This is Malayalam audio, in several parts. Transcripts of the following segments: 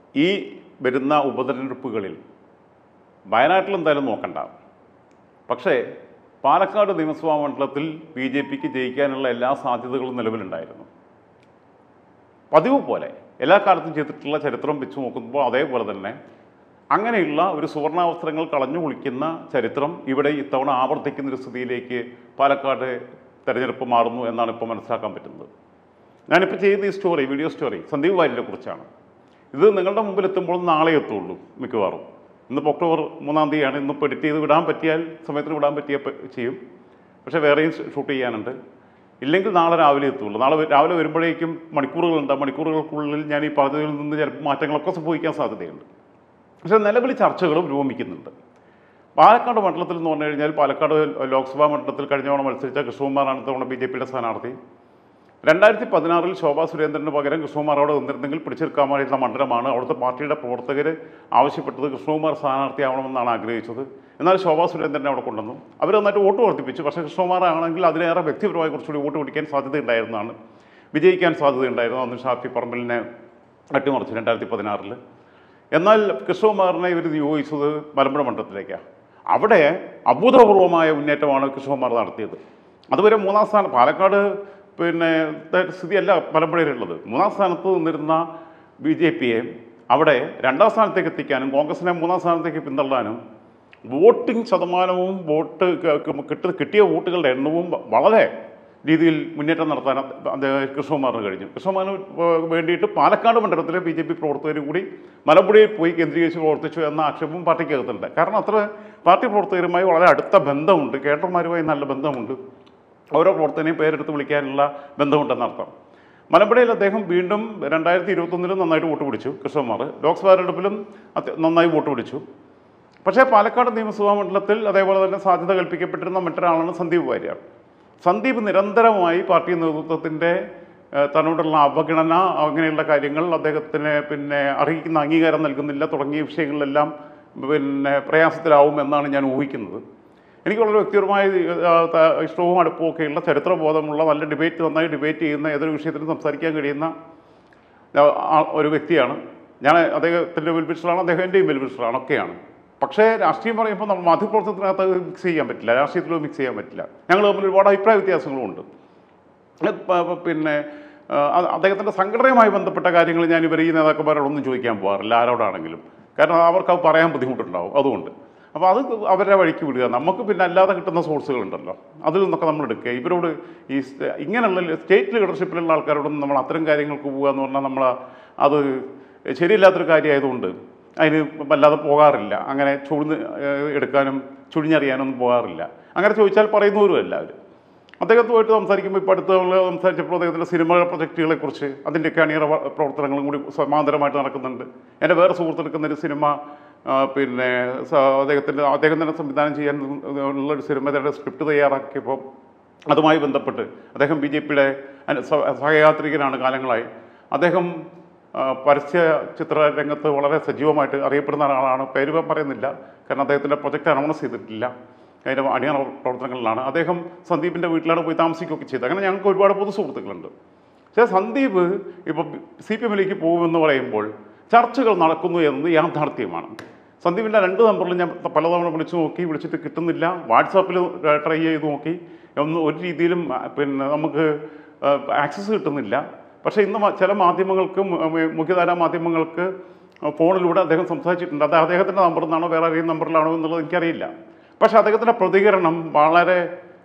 ഈ വരുന്ന ഉപതെരഞ്ഞെടുപ്പുകളിൽ വയനാട്ടിൽ എന്തായാലും നോക്കണ്ട. പക്ഷേ പാലക്കാട് നിയമസഭാ മണ്ഡലത്തിൽ BJPക്ക് ജയിക്കാനുള്ള എല്ലാ സാധ്യതകളും നിലവിലുണ്ടായിരുന്നു. പതിവ് പോലെ എല്ലാ കാലത്തും ചെയ്തിട്ടുള്ള ചരിത്രം വെച്ച് നോക്കുമ്പോൾ അതേപോലെ തന്നെ അങ്ങനെയുള്ള ഒരു സുവർണാവസരങ്ങൾ കളഞ്ഞു കുളിക്കുന്ന ചരിത്രം ഇവിടെ ഇത്തവണ ആവർത്തിക്കുന്നൊരു സ്ഥിതിയിലേക്ക് പാലക്കാട് തെരഞ്ഞെടുപ്പ് മാറുന്നു എന്നാണ് ഇപ്പോൾ മനസ്സിലാക്കാൻ പറ്റുന്നത്. ഞാനിപ്പോൾ ചെയ്യുന്ന ഈ വീഡിയോ സ്റ്റോറി സന്ദീപ് വാര്യരെ കുറിച്ചാണ്. ഇത് നിങ്ങളുടെ മുമ്പിൽ എത്തുമ്പോൾ നാളെ എത്തുള്ളൂ മിക്കവാറും. ഇന്നിപ്പോൾ ഒക്ടോബർ 3-ാം തീയതിയാണ്. ഇന്നിപ്പോൾ എഡിറ്റ് ചെയ്ത് വിടാൻ പറ്റിയാൽ സമയത്തിന് വിടാൻ പറ്റിയ ചെയ്യും. പക്ഷേ വേറെയും ഷൂട്ട് ചെയ്യാനുണ്ട്. ഇല്ലെങ്കിൽ നാളെ രാവിലെ എത്തുള്ളൂ. നാളെ രാവിലെ വരുമ്പോഴേക്കും മണിക്കൂറുകളുണ്ട്. മണിക്കൂറുകൾക്കുള്ളിൽ ഞാൻ ഈ പറഞ്ഞതിൽ നിന്ന് ചിലപ്പോൾ മാറ്റങ്ങളൊക്കെ സംഭവിക്കാൻ സാധ്യതയുണ്ട്. പക്ഷേ നിലവിൽ ചർച്ചകളും രൂപമിക്കുന്നുണ്ട്. പാലക്കാട് മണ്ഡലത്തിൽ എന്ന് പറഞ്ഞു കഴിഞ്ഞാൽ പാലക്കാട് ലോക്സഭാ മണ്ഡലത്തിൽ കഴിഞ്ഞ തവണ മത്സരിച്ച കൃഷ്ണകുമാറാണ് തവണ BJPയുടെ സ്ഥാനാർത്ഥി. 2016 ശോഭാ സുരേന്ദ്രന് പകരം കൃഷ്ണകുമാർ അവിടെ നിന്നിരുന്നെങ്കിൽ പിടിച്ചെടുക്കാമായിരുന്ന മണ്ഡലമാണ്. അവിടുത്തെ പാർട്ടിയുടെ പ്രവർത്തകർ ആവശ്യപ്പെട്ടത് കൃഷ്ണകുമാർ സ്ഥാനാർത്ഥിയാവണമെന്നാണ് ആഗ്രഹിച്ചത്. എന്നാൽ ശോഭാ സുരേന്ദ്രനെ അവിടെ കൊണ്ടുവന്നു. അവർ നന്നായിട്ട് വോട്ട് വർദ്ധിപ്പിച്ചു. പക്ഷേ കൃഷ്ണകുമാർ ആണെങ്കിൽ അതിലേറെ വ്യക്തിപരമായി കുറച്ചുകൂടി വോട്ട് പിടിക്കാൻ സാധ്യതയുണ്ടായിരുന്നതാണ്, വിജയിക്കാൻ സാധ്യതയുണ്ടായിരുന്നു. അന്ന് ഷാഫി പറമ്പലിനെ അട്ടിമറിച്ചു 2016. എന്നാൽ കൃഷ്ണകുമാറിനെ ഇവർ നിയോഗിച്ചത് മലമ്പുഴ മണ്ഡലത്തിലേക്കാണ്. അവിടെ അഭൂതപൂർവമായ മുന്നേറ്റമാണ് കൃഷ്ണകുമാർ നടത്തിയത്. അതുവരെ 3-ാം സ്ഥാനം പാലക്കാട് സ്ഥിതിയല്ല മലമ്പുഴയിലുള്ളത്. 3-ാം സ്ഥാനത്ത് നിന്നിരുന്ന BJPയെ അവിടെ 2-ാം സ്ഥാനത്തേക്ക് എത്തിക്കാനും കോൺഗ്രസിനെ 3-ാം സ്ഥാനത്തേക്ക് പിന്തള്ളാനും വോട്ടിംഗ് ശതമാനവും കിട്ടിയ വോട്ടുകളുടെ എണ്ണവും വളരെ രീതിയിൽ മുന്നേറ്റം നടത്താൻ കൃഷ്ണകുമാറിന് കഴിഞ്ഞു. കൃഷ്ണകുമാറിന് വേണ്ടിയിട്ട് പാലക്കാട് മണ്ഡലത്തിലെ BJP പ്രവർത്തകരും കൂടി മലമ്പുഴയിൽ പോയി കേന്ദ്രീകരിച്ച് പ്രവർത്തിച്ചു എന്ന ആക്ഷേപം പാർട്ടിക്കകത്തുണ്ട്. കാരണം അത്ര പാർട്ടി പ്രവർത്തകരുമായി വളരെ അടുത്ത ബന്ധമുണ്ട്, കേഡർമാരുമായി നല്ല ബന്ധമുണ്ട്, ഓരോ പ്രവർത്തനയും പേരെടുത്ത് വിളിക്കാനുള്ള ബന്ധമുണ്ടെന്നർത്ഥം. മലമ്പുഴയിൽ അദ്ദേഹം വീണ്ടും 2021 നന്നായിട്ട് വോട്ട് പിടിച്ചു. കൃഷ്ണകുമാർ ലോക്സഭാ തെരഞ്ഞെടുപ്പിലും നന്നായി വോട്ട് പിടിച്ചു. പക്ഷേ പാലക്കാട് നിയമസഭാ മണ്ഡലത്തിൽ അതേപോലെ തന്നെ സാധ്യത കൽപ്പിക്കപ്പെട്ടിരുന്ന മറ്റൊരാളാണ് സന്ദീപ് വാര്യർ. സന്ദീപ് നിരന്തരമായി പാർട്ടി നേതൃത്വത്തിൻ്റെ തന്നോടുള്ള അവഗണന, അങ്ങനെയുള്ള കാര്യങ്ങൾ, അദ്ദേഹത്തിന് അറിയിക്കുന്ന അംഗീകാരം നൽകുന്നില്ല തുടങ്ങിയ വിഷയങ്ങളിലെല്ലാം പ്രയാസത്തിലാവും എന്നാണ് ഞാൻ ഊഹിക്കുന്നത്. എനിക്ക് വളരെ വ്യക്തിപരമായ ഇഷ്ടവും അടുപ്പവും ഒക്കെയുള്ള ചരിത്രബോധമുള്ള നന്നായി ഡിബേറ്റ് ചെയ്യുന്ന ഏതൊരു വിഷയത്തിനും സംസാരിക്കാൻ കഴിയുന്ന ഒരു വ്യക്തിയാണ് ഞാൻ. അദ്ദേഹത്തിൻ്റെ വെൽവിഷറാണ്, അദ്ദേഹം എൻ്റെയും വെൽവിഷറാണ്, ഒക്കെയാണ്. പക്ഷേ രാഷ്ട്രീയം പറയുമ്പോൾ നമ്മൾ മാധ്യമപ്രവർത്തനത്തിനകത്ത് മിക്സ് ചെയ്യാൻ പറ്റില്ല, രാഷ്ട്രീയത്തിലും മിക്സ് ചെയ്യാൻ പറ്റില്ല. ഞങ്ങൾ തമ്മിൽ ഒരുപാട് അഭിപ്രായ വ്യത്യാസങ്ങളുമുണ്ട്. അദ്ദേഹത്തിൻ്റെ സംഘടനയുമായി ബന്ധപ്പെട്ട കാര്യങ്ങൾ ഞാൻ ഈ നേതാക്കന്മാരോടൊന്നും ചോദിക്കാൻ പോകാറില്ല, ആരോടാണെങ്കിലും. കാരണം അവർക്ക് അത് പറയാൻ ബുദ്ധിമുട്ടുണ്ടാവും. അതുകൊണ്ട് അപ്പോൾ അത് അവരുടെ വഴിക്ക് വിടുക. നമുക്ക് അല്ലാതെ കിട്ടുന്ന സോഴ്സുകളുണ്ടല്ലോ, അതിൽ നിന്നൊക്കെ നമ്മൾ എടുക്കുക. ഇവരോട് ഇങ്ങനെയുള്ള സ്റ്റേറ്റ് ലീഡർഷിപ്പിലുള്ള ആൾക്കാരോടൊന്നും നമ്മൾ അത്തരം കാര്യങ്ങൾക്ക് പോകുക എന്ന് പറഞ്ഞാൽ അത് ശരിയില്ലാത്തൊരു കാര്യമായതുകൊണ്ട് അതിന് വല്ലാതെ പോകാറില്ല. അങ്ങനെ എടുക്കാനും ചുഴിഞ്ഞറിയാനൊന്നും പോകാറില്ല. അങ്ങനെ ചോദിച്ചാൽ പറയുന്നവരുമല്ല അവർ. അദ്ദേഹത്തുമായിട്ട് സംസാരിക്കുമ്പോൾ ഇപ്പോൾ അടുത്ത് നമ്മൾ സംസാരിച്ചപ്പോൾ അദ്ദേഹത്തിൻ്റെ സിനിമ പ്രൊജക്റ്റുകളെക്കുറിച്ച് അതിൻ്റെയൊക്കെ അണിയറ പ്രവർത്തനങ്ങളും കൂടി സമാന്തരമായിട്ട് നടക്കുന്നുണ്ട്. എൻ്റെ വേറെ സുഹൃത്തെടുക്കുന്നൊരു സിനിമ അദ്ദേഹം തന്നെ സംവിധാനം ചെയ്യാൻ ഉള്ളൊരു സിനിമയുടെ സ്ക്രിപ്റ്റ് തയ്യാറാക്കിയപ്പോൾ അതുമായി ബന്ധപ്പെട്ട് അദ്ദേഹം BJPയുടെ സഹയാത്രികനാണ് കാലങ്ങളായി. അദ്ദേഹം പരസ്യ ചിത്ര രംഗത്ത് വളരെ സജീവമായിട്ട് അറിയപ്പെടുന്ന ഒരാളാണ്. പേര് പറയുന്നില്ല, കാരണം അദ്ദേഹത്തിൻ്റെ പ്രൊജക്റ്റ് അനൗൺസ് ചെയ്തിട്ടില്ല. അതിൻ്റെ അണിയറ പ്രവർത്തനങ്ങളിലാണ്. അദ്ദേഹം സന്ദീപിൻ്റെ വീട്ടിലാണ് പോയി താമസിക്കുകയൊക്കെ ചെയ്തത്. അങ്ങനെ ഞങ്ങൾക്ക് ഒരുപാട് പൊതു സുഹൃത്തുക്കളുണ്ട്. പക്ഷേ സന്ദീപ് ഇപ്പോൾ CPMലേക്ക് പോകുമെന്ന് പറയുമ്പോൾ ചർച്ചകൾ നടക്കുന്നു എന്നത് യാഥാർത്ഥ്യമാണ്. സന്ദീപിൻ്റെ 2 നമ്പറിൽ ഞാൻ പലതവണ വിളിച്ചിട്ട് കിട്ടുന്നില്ല. വാട്സാപ്പിൽ ട്രൈ ചെയ്ത് നോക്കി, ഒരു രീതിയിലും നമുക്ക് ആക്സസ് കിട്ടുന്നില്ല. പക്ഷേ ഇന്ന് ചില മാധ്യമങ്ങൾക്ക്, മുഖ്യധാരാ മാധ്യമങ്ങൾക്ക് ഫോണിലൂടെ അദ്ദേഹം സംസാരിച്ചിട്ടുണ്ട്. അത് അദ്ദേഹത്തിൻ്റെ നമ്പറിൽ നിന്നാണോ വേറെ ആരെയും നമ്പറിലാണോ എന്നുള്ളത് എനിക്കറിയില്ല. പക്ഷേ അദ്ദേഹത്തിൻ്റെ പ്രതികരണം വളരെ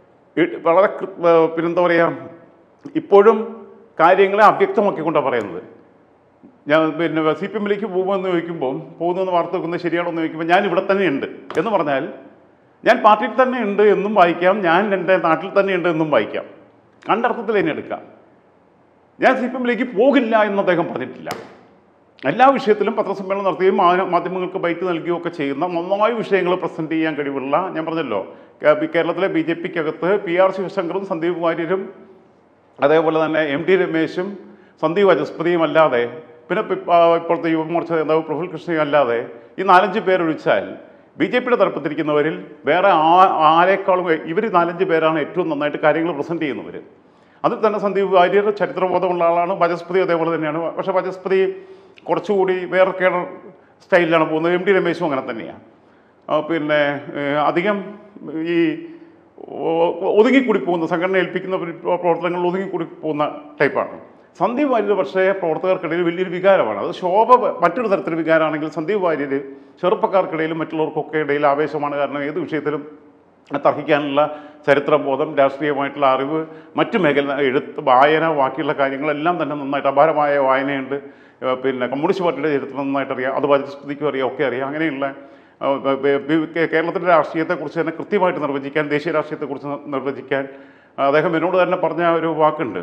എന്താ പറയുക, ഇപ്പോഴും കാര്യങ്ങളെ അവ്യക്തമാക്കിക്കൊണ്ടാണ് പറയുന്നത്. ഞാൻ CPMലേക്ക് പോകുമെന്ന് ചോദിക്കുമ്പോൾ, പോകുന്നതെന്ന് വാർത്ത വെക്കുന്നത് ശരിയാണോ എന്ന് ചോദിക്കുമ്പോൾ ഞാൻ ഇവിടെ തന്നെ ഉണ്ട് എന്ന് പറഞ്ഞാൽ ഞാൻ പാർട്ടിയിൽ തന്നെ ഉണ്ട് എന്നും വായിക്കാം, ഞാൻ എൻ്റെ നാട്ടിൽ തന്നെ ഉണ്ട് എന്നും വായിക്കാം. കണ്ടർത്ഥത്തിൽ തന്നെ എടുക്കാം. ഞാൻ CPMലേക്ക് പോകില്ല എന്ന് അദ്ദേഹം പറഞ്ഞിട്ടില്ല. എല്ലാ വിഷയത്തിലും പത്രസമ്മേളനം നടത്തുകയും മാധ്യമങ്ങൾക്ക് ബൈറ്റ് നൽകുകയും ഒക്കെ ചെയ്യുന്ന നന്നായി വിഷയങ്ങൾ പ്രസൻറ്റ് ചെയ്യാൻ കഴിവുള്ള, ഞാൻ പറഞ്ഞല്ലോ, കേരളത്തിലെ BJPക്കകത്ത് PR ശിവശങ്കറും സന്ദീപ് വാര്യരും അതേപോലെ തന്നെ MT രമേശും സന്ദീപ് വചസ്പതിയും അല്ലാതെ, പിന്നെ ഇപ്പോഴത്തെ യുവമോർച്ച നേതാവ് പ്രഫുൽ കൃഷ്ണയും അല്ലാതെ ഈ 4-5 പേരൊഴിച്ചാൽ BJPയുടെ തലപ്പത്തിരിക്കുന്നവരിൽ വേറെ ആരെക്കാളും ഇവർ 4-5 പേരാണ് ഏറ്റവും നന്നായിട്ട് കാര്യങ്ങൾ പ്രസൻറ്റ് ചെയ്യുന്നവർ. അതിൽ തന്നെ സന്ദീപ് വാര്യർ ചരിത്രബോധമുള്ള ആളാണ്. വചസ്പതി അതേപോലെ തന്നെയാണ്. പക്ഷേ വചസ്പതി കുറച്ചുകൂടി വേറെ കേഡർ സ്റ്റൈലിലാണ് പോകുന്നത്. എം ടി രമേശും അങ്ങനെ തന്നെയാണ്. പിന്നെ അധികം ഈ ഒതുങ്ങിക്കൂടി പോകുന്ന സംഘടന ഏൽപ്പിക്കുന്ന പ്രവർത്തനങ്ങളിൽ ഒതുങ്ങിക്കൂടി പോകുന്ന ടൈപ്പാണ്. സന്ദീപ് വാര്യർ പക്ഷേ പ്രവർത്തകർക്കിടയിൽ വലിയൊരു വികാരമാണ്. അത് ശോഭ മറ്റൊരു തരത്തിൽ വികാരമാണെങ്കിൽ സന്ദീപ് വാര്യർ ചെറുപ്പക്കാർക്കിടയിലും മറ്റുള്ളവർക്കൊക്കെ ഇടയിൽ ആവേശമാണ്. കാരണം ഏത് വിഷയത്തിലും തർക്കിക്കാനുള്ള ചരിത്രബോധം, രാഷ്ട്രീയമായിട്ടുള്ള അറിവ്, മറ്റു മേഖല, എഴുത്ത്, വായന, ബാക്കിയുള്ള കാര്യങ്ങളെല്ലാം തന്നെ നന്നായിട്ട് അപാരമായ വായനയുണ്ട്. പിന്നെ കമ്മ്യൂണിസ്റ്റ് പാർട്ടിയുടെ ചരിത്രം നന്നായിട്ട് അറിയാം, അത് പരിസ്ഥിതിക്കും അറിയാം, ഒക്കെ അറിയാം. അങ്ങനെയുള്ള കേരളത്തിൻ്റെ രാഷ്ട്രീയത്തെക്കുറിച്ച് തന്നെ കൃത്യമായിട്ട് നിർവചിക്കാൻ, ദേശീയ രാഷ്ട്രീയത്തെക്കുറിച്ച് നിർവചിക്കാൻ അദ്ദേഹം എന്നോട് തന്നെ പറഞ്ഞ ഒരു വാക്കുണ്ട്,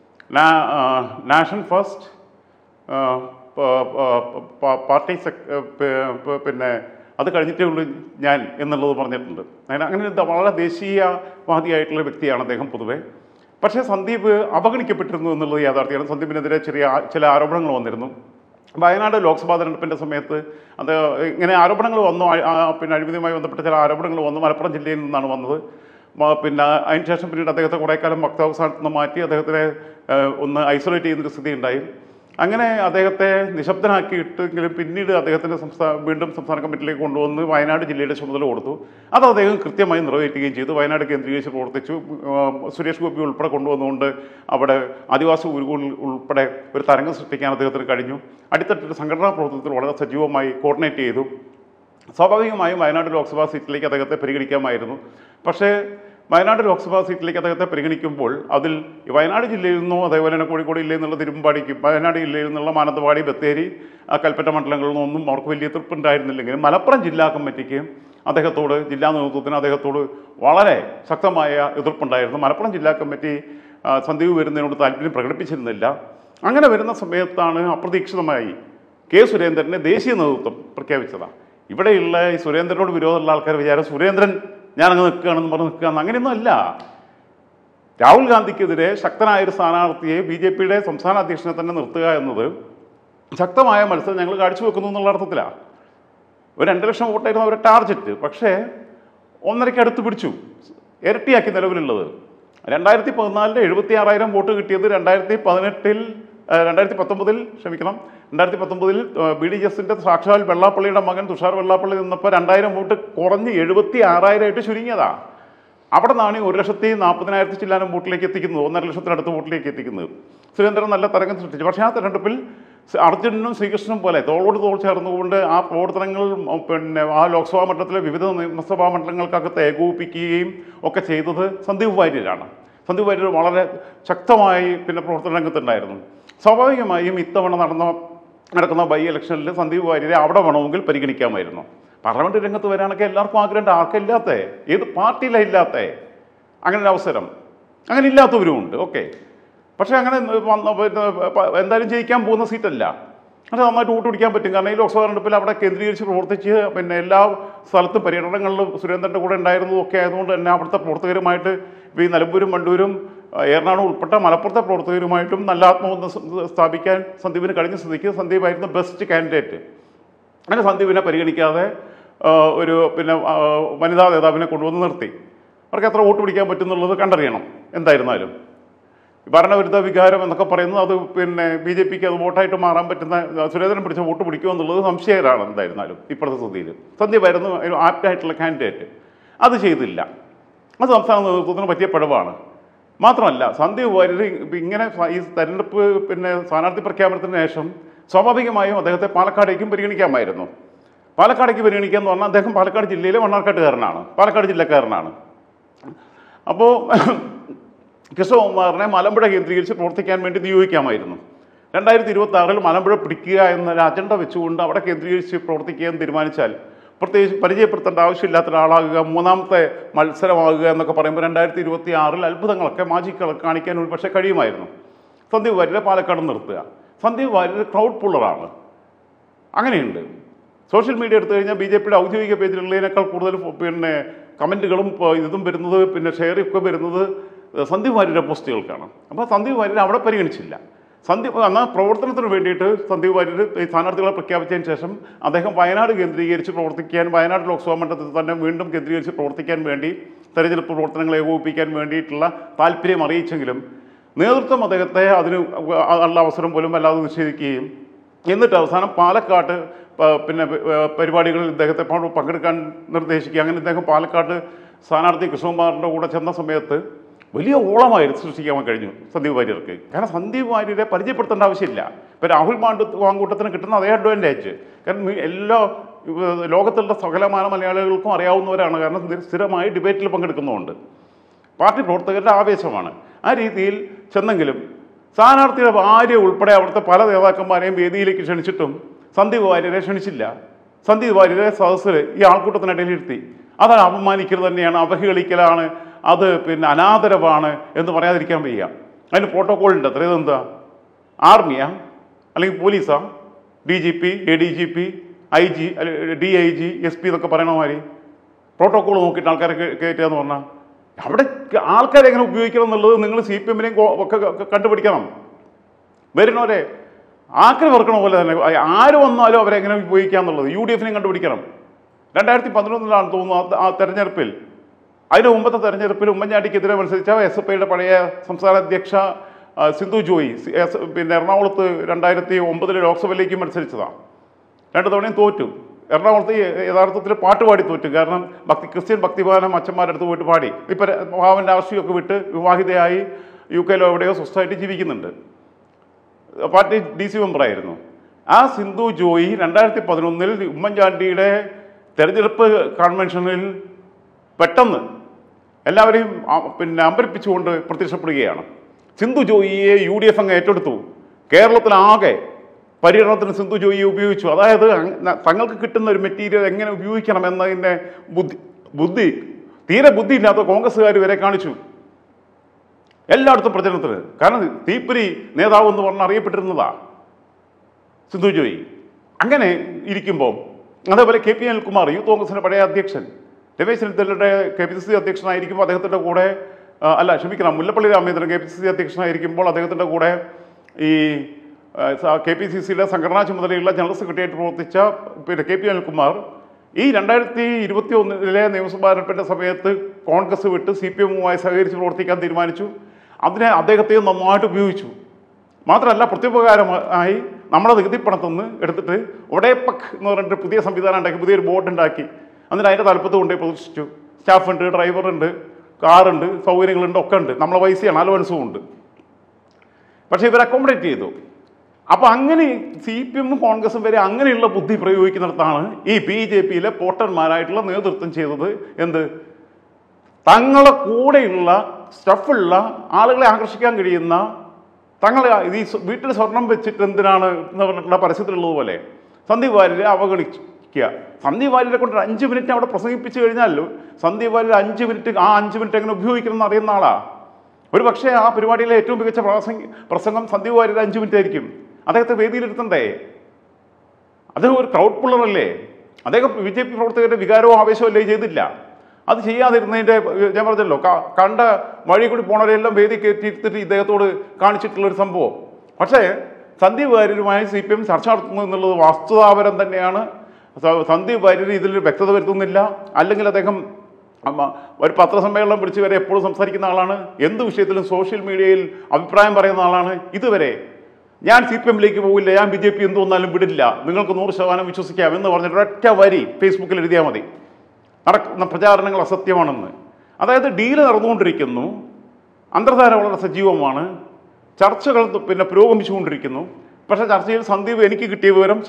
നാഷൻ ഫസ്റ്റ്, പാർട്ടി പിന്നെ അത് കഴിഞ്ഞിട്ടേ ഉള്ളൂ ഞാൻ എന്നുള്ളത് പറഞ്ഞിട്ടുണ്ട്. അങ്ങനെ വളരെ ദേശീയവാദിയായിട്ടുള്ള വ്യക്തിയാണ് അദ്ദേഹം പൊതുവെ. പക്ഷേ സന്ദീപ് അവഗണിക്കപ്പെട്ടിരുന്നു എന്നുള്ളത് യാഥാർത്ഥ്യമാണ്. സന്ദീപിനെതിരെ ചില ആരോപണങ്ങൾ വന്നിരുന്നു. വയനാട് ലോക്സഭാ തെരഞ്ഞെടുപ്പിൻ്റെ സമയത്ത് അത് ഇങ്ങനെ ആരോപണങ്ങൾ വന്നു. പിന്നെ അഴിമതിയുമായി ബന്ധപ്പെട്ട ചില ആരോപണങ്ങൾ വന്നു. മലപ്പുറം ജില്ലയിൽ നിന്നാണ് വന്നത്. പിന്നെ അതിനുശേഷം പിന്നീട് അദ്ദേഹത്തെ കുറേ കാലം വക്താവ് സ്ഥാനത്ത് നിന്ന് മാറ്റി അദ്ദേഹത്തിനെ ഒന്ന് ഐസൊലേറ്റ് ചെയ്യുന്നൊരു സ്ഥിതി ഉണ്ടായി. അങ്ങനെ അദ്ദേഹത്തെ നിശബ്ദനാക്കിയിട്ടെങ്കിലും പിന്നീട് അദ്ദേഹത്തിൻ്റെ വീണ്ടും സംസ്ഥാന കമ്മിറ്റിയിലേക്ക് കൊണ്ടുവന്ന് വയനാട് ജില്ലയുടെ ചുമതല കൊടുത്തു. അത് അദ്ദേഹം കൃത്യമായി നിറവേറ്റുകയും ചെയ്തു. വയനാട് കേന്ദ്രീകരിച്ച് പ്രവർത്തിച്ചു. സുരേഷ് ഗോപി ഉൾപ്പെടെ കൊണ്ടുവന്നുകൊണ്ട് അവിടെ ആദിവാസി ഊരുകളിൽ ഉൾപ്പെടെ ഒരു തരംഗം സൃഷ്ടിക്കാൻ അദ്ദേഹത്തിന് കഴിഞ്ഞു. അടിത്തട്ടിൽ സംഘടനാ പ്രവർത്തനത്തിൽ വളരെ സജീവമായി കോർഡിനേറ്റ് ചെയ്തു. സ്വാഭാവികമായും വയനാട് ലോക്സഭാ സീറ്റിലേക്ക് അദ്ദേഹത്തെ പരിഗണിക്കാമായിരുന്നു. പക്ഷേ വയനാട് ലോക്സഭാ സീറ്റിലേക്ക് അദ്ദേഹത്തെ പരിഗണിക്കുമ്പോൾ അതിൽ വയനാട് ജില്ലയിൽ നിന്നോ അതേപോലെ തന്നെ കോഴിക്കോട് ജില്ലയിൽ നിന്നുള്ള തിരുവമ്പാടിക്കും വയനാട് ജില്ലയിൽ നിന്നുള്ള മാനന്തവാടി, ബത്തേരി, കൽപ്പറ്റ മണ്ഡലങ്ങളിൽ നിന്നൊന്നും അവർക്ക് വലിയ എതിർപ്പുണ്ടായിരുന്നില്ലെങ്കിലും മലപ്പുറം ജില്ലാ കമ്മിറ്റിക്ക് അദ്ദേഹത്തോട്, ജില്ലാ നേതൃത്വത്തിന് അദ്ദേഹത്തോട് വളരെ ശക്തമായ എതിർപ്പുണ്ടായിരുന്നു. മലപ്പുറം ജില്ലാ കമ്മിറ്റി സന്ദീപ് വരുന്നതിനോട് താല്പര്യം പ്രകടിപ്പിച്ചിരുന്നില്ല. അങ്ങനെ വരുന്ന സമയത്താണ് അപ്രതീക്ഷിതമായി കെ സുരേന്ദ്രനെ ദേശീയ നേതൃത്വം പ്രഖ്യാപിച്ചതാണ്. ഇവിടെയുള്ള ഈ സുരേന്ദ്രനോട് വിരോധമുള്ള ആൾക്കാർ വിചാരം സുരേന്ദ്രൻ ഞാനങ്ങ് നിൽക്കുകയാണെന്ന് പറഞ്ഞ് നിൽക്കുകയെന്ന്. അങ്ങനെയൊന്നും അല്ല. രാഹുൽ ഗാന്ധിക്കെതിരെ ശക്തനായൊരു സ്ഥാനാർത്ഥിയെ BJPയുടെ സംസ്ഥാന അധ്യക്ഷനെ തന്നെ നിർത്തുക എന്നത് ശക്തമായ മത്സരം ഞങ്ങൾ കാഴ്ചവെക്കുന്നു എന്നുള്ള അർത്ഥത്തിലാണ്. ഒരു 2 ലക്ഷം വോട്ടായിരുന്നു അവരുടെ ടാർഗറ്റ്. പക്ഷേ 1.5 അടുത്ത് പിടിച്ചു, ഇരട്ടിയാക്കി നിലവിലുള്ളത്. 2014 76,000 വോട്ട് കിട്ടിയത് 2019 BDJസിൻ്റെ സാക്ഷാൽ വെള്ളാപ്പള്ളിയുടെ മകൻ തുഷാർ വെള്ളാപ്പള്ളി നിന്നപ്പോൾ 2000 വോട്ട് കുറഞ്ഞ് 76,000 ചുരുങ്ങിയതാണ്. അവിടെ നിന്നാണ് 1,40,40,000 ചില്ലാനം വോട്ടിലേക്ക് എത്തിക്കുന്നത്, 1.5 ലക്ഷത്തിനടുത്ത് വോട്ടിലേക്ക് എത്തിക്കുന്നത്. സുരേന്ദ്രൻ നല്ല തരംഗം സൃഷ്ടിച്ചു. പക്ഷേ ആ തെരഞ്ഞെടുപ്പിൽ അർജുനനും ശ്രീകൃഷ്ണനും പോലെ തോളോട് തോൾ ചേർന്നുകൊണ്ട് ആ പ്രവർത്തനങ്ങൾ പിന്നെ ആ ലോക്സഭാ മണ്ഡലത്തിലെ വിവിധ നിയമസഭാ മണ്ഡലങ്ങൾക്കകത്ത് ഏകോപിപ്പിക്കുകയും ഒക്കെ ചെയ്തത് സന്ദീപ് വാര്യരാണ്. സന്ദീപ് വാര്യർ വളരെ ശക്തമായി പിന്നെ പ്രവർത്തന രംഗത്തുണ്ടായിരുന്നു. സ്വാഭാവികമായും ഇത്തവണ നടക്കുന്ന ബൈ ഇലക്ഷനിൽ സന്ദീപ് വാര്യരെ അവിടെ വേണമെങ്കിൽ പരിഗണിക്കാമായിരുന്നു. പാർലമെൻറ്റ് രംഗത്ത് വരാനൊക്കെ എല്ലാവർക്കും ആഗ്രഹമുണ്ട്. ആർക്കില്ലാത്ത, ഏത് പാർട്ടിയിലാണ് ഇല്ലാത്ത അങ്ങനെ ഒരു അവസരം? അങ്ങനെ ഇല്ലാത്തവരുമുണ്ട്. ഓക്കെ, പക്ഷേ അങ്ങനെ എന്തായാലും ജയിക്കാൻ പോകുന്ന സീറ്റല്ല. അത് നന്നായിട്ട് വോട്ട് പിടിക്കാൻ പറ്റും. കാരണം ഈ ലോക്സഭാ തെരഞ്ഞെടുപ്പിൽ അവിടെ കേന്ദ്രീകരിച്ച് പ്രവർത്തിച്ച് പിന്നെ എല്ലാ സ്ഥലത്തും പര്യടനങ്ങളിലും സുരേന്ദ്രൻ്റെ കൂടെ ഉണ്ടായിരുന്നതൊക്കെ ആയതുകൊണ്ട് തന്നെ അവിടുത്തെ പ്രവർത്തകരുമായിട്ട് ഇപ്പോൾ ഈ നിലമ്പൂരും വണ്ടൂരും എറണാകുളം ഉൾപ്പെട്ട മലപ്പുറത്തെ പ്രവർത്തകരുമായിട്ടും നല്ല ആത്മബന്ധം സ്ഥാപിക്കാൻ സന്ദീപിന് കഴിഞ്ഞ സ്ഥിതിക്ക് സന്ദീപായിരുന്നു ബെസ്റ്റ് കാൻഡിഡേറ്റ്. അങ്ങനെ സന്ദീപിനെ പരിഗണിക്കാതെ ഒരു പിന്നെ വനിതാ നേതാവിനെ കൊണ്ടുവന്ന് നിർത്തി. അവർക്ക് എത്ര വോട്ട് പിടിക്കാൻ പറ്റുന്നുള്ളത് കണ്ടറിയണം. എന്തായിരുന്നാലും ഭരണവിരുദ്ധ വികാരം എന്നൊക്കെ പറയുന്നത് അത് പിന്നെ BJPക്ക് അത് വോട്ടായിട്ട് മാറാൻ പറ്റുന്ന സുരേന്ദ്രൻ പിടിച്ച വോട്ട് പിടിക്കുമോ എന്നുള്ളത് സംശയകരമാണ്. എന്തായിരുന്നാലും ഇപ്പോഴത്തെ സ്ഥിതിയിൽ സന്ദീപായിരുന്നു ആപ്റ്റായിട്ടുള്ള കാൻഡിഡേറ്റ്. അത് ചെയ്തില്ല. അത് സംസ്ഥാന നേതൃത്വത്തിന് പറ്റിയ പിഴവാണ്. മാത്രമല്ല സന്ദീപ് വാര്യർ ഇങ്ങനെ ഈ തെരഞ്ഞെടുപ്പ് പിന്നെ സ്ഥാനാർത്ഥി പ്രഖ്യാപനത്തിന് ശേഷം സ്വാഭാവികമായും അദ്ദേഹത്തെ പാലക്കാടേക്കും പരിഗണിക്കാമായിരുന്നു. പാലക്കാടേക്ക് പരിഗണിക്കുക എന്ന് പറഞ്ഞാൽ അദ്ദേഹം പാലക്കാട് ജില്ലയിലെ മണ്ണാർക്കാട്ടുകാരനാണ്, പാലക്കാട് ജില്ലക്കാരനാണ്. അപ്പോൾ കൃഷ്ണകുമാറിനെ മലമ്പുഴ കേന്ദ്രീകരിച്ച് പ്രവർത്തിക്കാൻ വേണ്ടി നിയോഗിക്കാമായിരുന്നു. 2026 മലമ്പുഴ പിടിക്കുക എന്നൊരു അജണ്ട വെച്ചുകൊണ്ട് അവിടെ കേന്ദ്രീകരിച്ച് പ്രവർത്തിക്കാൻ തീരുമാനിച്ചാൽ പ്രത്യേകിച്ച് പരിചയപ്പെടുത്തേണ്ട ആവശ്യമില്ലാത്ത ഒരാളാകുക, മൂന്നാമത്തെ മത്സരമാകുക എന്നൊക്കെ പറയുമ്പോൾ 2026 അത്ഭുതങ്ങളൊക്കെ മാജിക്കുകളൊക്കെ കാണിക്കാൻ ഒരു പക്ഷേ കഴിയുമായിരുന്നു. സന്ദീപ് വാര്യരെ പാലക്കാട് നിർത്തുക. സന്ദീപ് വാര്യർ ക്രൗഡ് പുള്ളറാണ്. അങ്ങനെയുണ്ട്. സോഷ്യൽ മീഡിയ എടുത്തു കഴിഞ്ഞാൽ BJPയുടെ ഔദ്യോഗിക പേജിലുള്ളതിനേക്കാൾ കൂടുതൽ പിന്നെ കമൻറ്റുകളും ഇതും വരുന്നത് പിന്നെ ഷെയറൊക്കെ വരുന്നത് സന്ദീപ് വാര്യരുടെ പോസ്റ്റുകൾക്കാണ്. അപ്പോൾ സന്ദീപ് വാര്യരെ അവിടെ പരിഗണിച്ചില്ല. എന്നാൽ പ്രവർത്തനത്തിന് വേണ്ടിയിട്ട് സന്ദീപ് വാര്യർ ഈ സ്ഥാനാർത്ഥികളെ പ്രഖ്യാപിച്ചതിന് ശേഷം അദ്ദേഹം വയനാട് കേന്ദ്രീകരിച്ച് പ്രവർത്തിക്കാൻ, വയനാട് ലോക്സഭാ മണ്ഡലത്തിൽ തന്നെ വീണ്ടും കേന്ദ്രീകരിച്ച് പ്രവർത്തിക്കാൻ വേണ്ടി തെരഞ്ഞെടുപ്പ് പ്രവർത്തനങ്ങൾ ഏകോപിപ്പിക്കാൻ വേണ്ടിയിട്ടുള്ള താല്പര്യം അറിയിച്ചെങ്കിലും നേതൃത്വം അദ്ദേഹത്തെ അതിന് ഉള്ള അവസരം പോലും വല്ലാതെ നിഷേധിക്കുകയും എന്നിട്ട് അവസാനം പാലക്കാട്ട് പിന്നെ പരിപാടികളിൽ ഇദ്ദേഹത്തെ പങ്കെടുക്കാൻ നിർദ്ദേശിക്കുക. അങ്ങനെ ഇദ്ദേഹം പാലക്കാട് സ്ഥാനാർത്ഥി കൃഷ്ണകുമാറിൻ്റെ കൂടെ ചെന്ന സമയത്ത് വലിയ ഓളമായിരുന്നു സൃഷ്ടിക്കാൻ കഴിഞ്ഞു സന്ദീപ് വാര്യർക്ക്. കാരണം സന്ദീപ് വാര്യരെ പരിചയപ്പെടുത്തേണ്ട ആവശ്യമില്ല. ഇപ്പോൾ രാഹുൽ മാങ്കൂട്ടത്തിന് കിട്ടുന്ന അതേ അഡ്വാൻറ്റേജ്. കാരണം എല്ലാ ലോകത്തുള്ള സകലമാന മലയാളികൾക്കും അറിയാവുന്നവരാണ്. കാരണം സ്ഥിരമായി ഡിബേറ്റിൽ പങ്കെടുക്കുന്നതുകൊണ്ട് പാർട്ടി പ്രവർത്തകരുടെ ആവേശമാണ്. ആ രീതിയിൽ ചെന്നെങ്കിലും സ്ഥാനാർത്ഥിയുടെ ഭാര്യ ഉൾപ്പെടെ അവിടുത്തെ പല നേതാക്കന്മാരെയും വേദിയിലേക്ക് ക്ഷണിച്ചിട്ടും സന്ദീപ് വാര്യരെ ക്ഷണിച്ചില്ല. സന്ദീപ് വാര്യരെ സദസ്സിൽ ഈ ആൾക്കൂട്ടത്തിനിടയിൽ ഇരുത്തി. അത് അപമാനിക്കൽ തന്നെയാണ്, അവഹേളിക്കലാണ്, അത് പിന്നെ അനാദരവാണ് എന്ന് പറയാതിരിക്കാൻ വയ്യ. അതിന് പ്രോട്ടോക്കോളുണ്ട്. അത്ര ഇതെന്താ, ആർമിയാ അല്ലെങ്കിൽ പോലീസാ, DGP, ADGP, IG, DIG, SP എന്നൊക്കെ പറയണ മാതിരി പ്രോട്ടോക്കോൾ നോക്കിയിട്ട് ആൾക്കാരെ കയറ്റുക എന്ന് പറഞ്ഞാൽ അവിടെ ആൾക്കാരെ എങ്ങനെ ഉപയോഗിക്കണം എന്നുള്ളത് നിങ്ങൾ CPM-നെയും ഒക്കെ കണ്ടുപിടിക്കണം. വരുന്നവരെ ആക്രി വറുക്കണ പോലെ തന്നെ ആര് വന്നാലും അവരെങ്ങനെ ഉപയോഗിക്കുക എന്നുള്ളത് UDF-നെയും കണ്ടുപിടിക്കണം. 2011 തോന്നുന്നു ആ തെരഞ്ഞെടുപ്പിൽ, അതിന് മുമ്പത്തെ തെരഞ്ഞെടുപ്പിൽ ഉമ്മൻചാണ്ടിക്കെതിരെ മത്സരിച്ച SFIയുടെ പഴയ സംസ്ഥാന അധ്യക്ഷ സിന്ധു ജോയി പിന്നെ എറണാകുളത്ത് 2009 ലോക്സഭയിലേക്ക് മത്സരിച്ചതാണ്. 2 തവണയും തോറ്റു. എറണാകുളത്ത് യഥാർത്ഥത്തിൽ പാട്ടുപാടി തോറ്റു. കാരണം ക്രിസ്ത്യൻ ഭക്തിഗാനം അച്ഛന്മാരുടെ അടുത്ത് പോയിട്ട് പാടി. ഇപ്പം ഭാവൻ രാഷ്ട്രീയമൊക്കെ വിട്ട് വിവാഹിതയായി UK-ലോ എവിടെയോ സ്വസ്ഥമായിട്ട് ജീവിക്കുന്നുണ്ട്. പാർട്ടി DC മെമ്പറായിരുന്നു. ആ സിന്ധു ജോയി 2011 ഉമ്മൻചാണ്ടിയുടെ തെരഞ്ഞെടുപ്പ് കൺവെൻഷനിൽ പെട്ടെന്ന് എല്ലാവരെയും പിന്നെ അമ്പരിപ്പിച്ചുകൊണ്ട് പ്രത്യക്ഷപ്പെടുകയാണ്. സിന്ധു ജോയിയെ UDF അങ്ങ് ഏറ്റെടുത്തു. കേരളത്തിലാകെ പര്യടനത്തിന് സിന്ധു ജോയിയെ ഉപയോഗിച്ചു. അതായത് തങ്ങൾക്ക് കിട്ടുന്ന ഒരു മെറ്റീരിയൽ എങ്ങനെ ഉപയോഗിക്കണം എന്നതിൻ്റെ ബുദ്ധി തീരെ ബുദ്ധിയില്ലാത്ത കോൺഗ്രസ്സുകാർ വരെ കാണിച്ചു എല്ലായിടത്തും പ്രചരണത്തിന്. കാരണം തീപ്പൊരി നേതാവ് എന്ന് പറഞ്ഞ് അറിയപ്പെട്ടിരുന്നതാ സിന്ധു ജോയി. അങ്ങനെ ഇരിക്കുമ്പോൾ അതേപോലെ KP അനിൽകുമാർ, യൂത്ത് കോൺഗ്രസിൻ്റെ പഴയ അധ്യക്ഷൻ, രമേശ് ചെന്നിത്തലയുടെ KPCC അധ്യക്ഷനായിരിക്കുമ്പോൾ അദ്ദേഹത്തിൻ്റെ കൂടെ മുല്ലപ്പള്ളി രാമചന്ദ്രൻ KPCC അധ്യക്ഷനായിരിക്കുമ്പോൾ അദ്ദേഹത്തിൻ്റെ കൂടെ ഈ KPCCയുടെ സംഘടനാ ചുമതലയുള്ള ജനറൽ സെക്രട്ടറിയായിട്ട് പ്രവർത്തിച്ച പിന്നെ KP അനിൽകുമാർ ഈ 2021 നിയമസഭാ തെരഞ്ഞെടുപ്പിൻ്റെ സമയത്ത് കോൺഗ്രസ് വിട്ട് CPM-വുമായി സഹകരിച്ച് പ്രവർത്തിക്കാൻ തീരുമാനിച്ചു. അതിനെ അദ്ദേഹത്തെ നന്നായിട്ട് ഉപയോഗിച്ചു. മാത്രമല്ല പ്രത്യുപകാരമായി നമ്മുടെ നികുതിപ്പണത്തുനിന്ന് എടുത്തിട്ട് ഒഡേപക് എന്ന് പറഞ്ഞിട്ട് പുതിയ സംവിധാനം ഉണ്ടാക്കി, പുതിയൊരു ബോർഡ് ഉണ്ടാക്കി. എന്നിട്ട് അതിൻ്റെ തലപ്പത്ത് കൊണ്ടുപോയി പ്രദർശിച്ചു. സ്റ്റാഫുണ്ട്, ഡ്രൈവറുണ്ട്, കാറുണ്ട്, സൗകര്യങ്ങളുണ്ട്, ഒക്കെ ഉണ്ട്. നമ്മളെ പൈസയാണ്, അലവൻസും ഉണ്ട്. പക്ഷേ ഇവർ അക്കോമഡേറ്റ് ചെയ്തു. അപ്പോൾ അങ്ങനെ CPM-ഉം കോൺഗ്രസും വരെ അങ്ങനെയുള്ള ബുദ്ധി പ്രയോഗിക്കുന്നിടത്താണ് ഈ BJP-യിലെ പോട്ടന്മാരായിട്ടുള്ള നേതൃത്വം ചെയ്തത്. എന്ത്, തങ്ങളെ കൂടെയുള്ള സ്റ്റഫുള്ള ആളുകളെ ആകർഷിക്കാൻ കഴിയുന്ന, തങ്ങളെ ഈ വീട്ടിൽ സ്വർണം വെച്ചിട്ട് എന്തിനാണ് എന്ന് പറഞ്ഞിട്ടുള്ള പരസ്യത്തിലുള്ളതുപോലെ സന്ദീപ് വാര്യരെ അവഗണിക്കുക. സന്ദീപ് വാര്യരെ കൊണ്ട് 5 മിനിറ്റ് അവിടെ പ്രസംഗിപ്പിച്ചു കഴിഞ്ഞാലും സന്ദീപ് വാര്യർ 5 മിനിറ്റ് ആ 5 മിനിറ്റ് എങ്ങനെ ഉപയോഗിക്കണം എന്ന് അറിയുന്ന ആളാണ്. ഒരു പക്ഷേ ആ പരിപാടിയിലെ ഏറ്റവും മികച്ച പ്രസംഗം സന്ദീപ് വാര്യർ 5 മിനിറ്റ് ആയിരിക്കും. അദ്ദേഹത്തെ വേദിയിലിരുത്തണ്ടേ? അദ്ദേഹം ഒരു ക്രൗഡ് പുള്ളറല്ലേ? അദ്ദേഹം BJP പ്രവർത്തകരുടെ വികാരവും ആവേശവും അല്ലേ ചെയ്തില്ല. അത് ചെയ്യാതിരുന്നതിൻ്റെ ഞാൻ പറഞ്ഞല്ലോ, കണ്ട വഴി കൂടി പോണവരെല്ലാം വേദി കയറ്റിയിരുത്തിട്ട് ഇദ്ദേഹത്തോട് കാണിച്ചിട്ടുള്ളൊരു സംഭവം. പക്ഷേ സന്ദീപ് വാര്യരുമായി CPM ചർച്ച നടത്തുന്നു എന്നുള്ളത് വസ്തുതാപരം തന്നെയാണ്. സന്ദീപ് വാര്യർ ഇതിൽ വ്യക്തത വരുത്തുന്നില്ല. അല്ലെങ്കിൽ അദ്ദേഹം ഒരു പത്രസമ്മേളനം വിളിച്ച് വരെ എപ്പോഴും സംസാരിക്കുന്ന ആളാണ്. എന്ത് വിഷയത്തിലും സോഷ്യൽ മീഡിയയിൽ അഭിപ്രായം പറയുന്ന ആളാണ്. ഇതുവരെ ഞാൻ CPM-ലേക്ക് പോകില്ല, ഞാൻ BJP എന്ത് വന്നാലും വിടില്ല, നിങ്ങൾക്ക് 100% വിശ്വസിക്കാം എന്ന് പറഞ്ഞിട്ട് ഒറ്റ വരി ഫേസ്ബുക്കിൽ എഴുതിയാൽ മതി. നടക്കുന്ന പ്രചാരണങ്ങൾ അസത്യമാണെന്ന്. അതായത് ഡീല് നടന്നുകൊണ്ടിരിക്കുന്നു, അന്തർധാര വളരെ സജീവമാണ്, ചർച്ചകൾ പിന്നെ പുരോഗമിച്ചുകൊണ്ടിരിക്കുന്നു. പക്ഷേ ചർച്ചയിൽ സന്ദീപ്, എനിക്ക് കിട്ടിയ വിവരം,